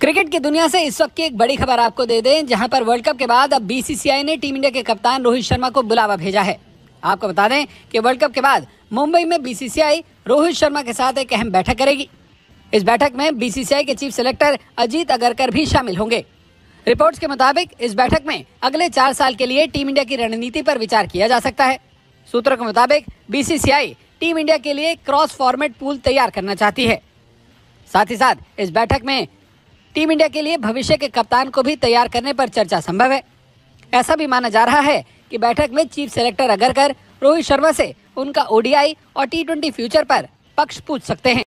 Cricket की दुनिया से इस वक्त की एक बड़ी खबर आपको दे दें, जहां पर वर्ल्ड कप के बाद अब बीसीसीआई ने टीम इंडिया के कप्तान रोहित शर्मा को बुलावा भेजा है। आपको बता दें कि वर्ल्ड कप के बाद मुंबई में बीसीसीआई रोहित शर्मा के साथ एक अहम बैठक करेगी। इस बैठक में बीसीसीआई के चीफ सिलेक्टर अजीत अगरकर भी शामिल होंगे। रिपोर्ट्स के मुताबिक इस बैठक में अगले 4 साल के लिए टीम इंडिया की रणनीति पर विचार किया जा सकता है। सूत्रों के मुताबिक बीसीसीआई टीम इंडिया के लिए क्रॉस फॉर्मेट पूल तैयार करना चाहती है। साथ ही साथ इस बैठक में टीम इंडिया के लिए भविष्य के कप्तान को भी तैयार करने पर चर्चा संभव है। ऐसा भी माना जा रहा है कि बैठक में चीफ सेलेक्टर अगरकर रोहित शर्मा से उनका ओडीआई और टी20 फ्यूचर पर पक्ष पूछ सकते हैं।